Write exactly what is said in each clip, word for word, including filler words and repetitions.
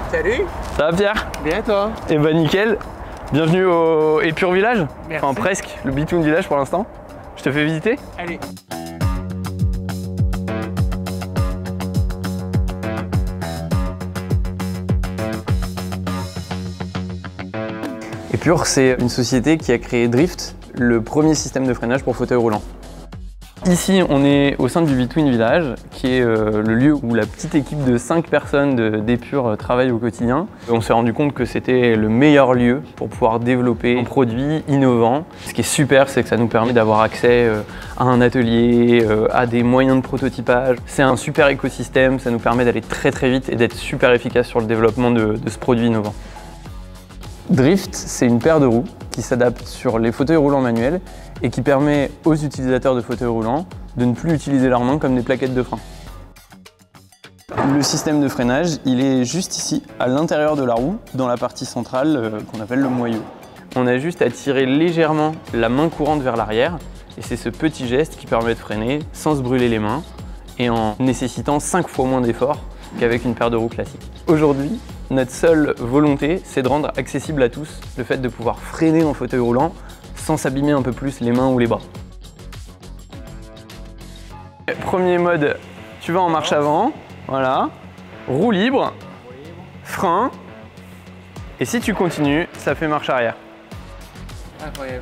Salut. Ça va Pierre? Bien toi? Eh ben nickel. Bienvenue au Épure Village. Merci. Enfin presque, le Bitoun Village pour l'instant. Je te fais visiter? Allez. Épure, c'est une société qui a créé Drift, le premier système de freinage pour fauteuil roulant. Ici, on est au sein du Bitoun Village, qui est euh, le lieu où la petite équipe de cinq personnes d'Épure travaille au quotidien. On s'est rendu compte que c'était le meilleur lieu pour pouvoir développer un produit innovant. Ce qui est super, c'est que ça nous permet d'avoir accès euh, à un atelier, euh, à des moyens de prototypage. C'est un super écosystème, ça nous permet d'aller très très vite et d'être super efficace sur le développement de, de ce produit innovant. Drift, c'est une paire de roues qui s'adapte sur les fauteuils roulants manuels et qui permet aux utilisateurs de fauteuils roulants de ne plus utiliser leurs mains comme des plaquettes de frein. Le système de freinage, il est juste ici, à l'intérieur de la roue, dans la partie centrale euh, qu'on appelle le moyeu. On a juste à tirer légèrement la main courante vers l'arrière et c'est ce petit geste qui permet de freiner sans se brûler les mains et en nécessitant cinq fois moins d'efforts qu'avec une paire de roues classique. Aujourd'hui, notre seule volonté, c'est de rendre accessible à tous le fait de pouvoir freiner en fauteuil roulant sans s'abîmer un peu plus les mains ou les bras. Premier mode, tu vas en marche avant, voilà, roue libre, frein, et si tu continues, ça fait marche arrière. Incroyable.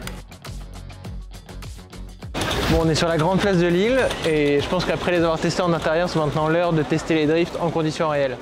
Bon, on est sur la grande place de Lille et je pense qu'après les avoir testés en intérieur, c'est maintenant l'heure de tester les drifts en conditions réelles.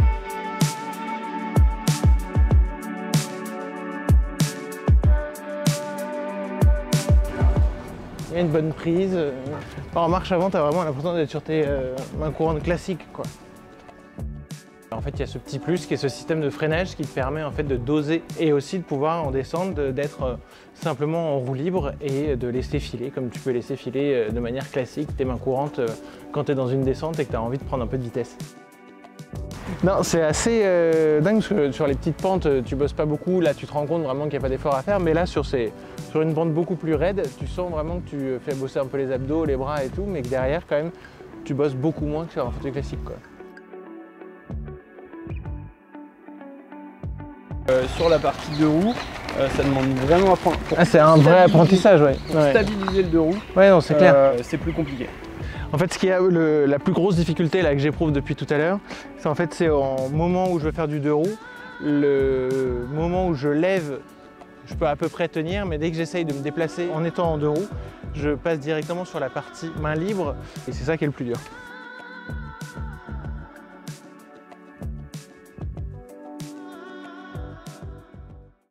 Il y a une bonne prise. En marche avant, tu as vraiment l'impression d'être sur tes euh, mains courantes classiques, quoi. En fait, il y a ce petit plus qui est ce système de freinage qui te permet en fait de doser et aussi de pouvoir en descendre, d'être euh, simplement en roue libre et de laisser filer, comme tu peux laisser filer euh, de manière classique tes mains courantes euh, quand tu es dans une descente et que tu as envie de prendre un peu de vitesse. Non, c'est assez euh, dingue parce que sur les petites pentes, tu bosses pas beaucoup. Là, tu te rends compte vraiment qu'il n'y a pas d'effort à faire. Mais là, sur, ces, sur une pente beaucoup plus raide, tu sens vraiment que tu fais bosser un peu les abdos, les bras et tout, mais que derrière, quand même, tu bosses beaucoup moins que sur un fauteuil classique, quoi. Euh, sur la partie deux roues, euh, ça demande vraiment apprendre. Ah, c'est un vrai apprentissage, ouais. Pour ouais. stabiliser le deux roues, Ouais, non, c'est clair. Euh, c'est plus compliqué. En fait, ce qui est le, la plus grosse difficulté là, que j'éprouve depuis tout à l'heure, c'est en fait c'est au moment où je veux faire du deux roues, le moment où je lève, je peux à peu près tenir, mais dès que j'essaye de me déplacer en étant en deux roues, je passe directement sur la partie main libre et c'est ça qui est le plus dur.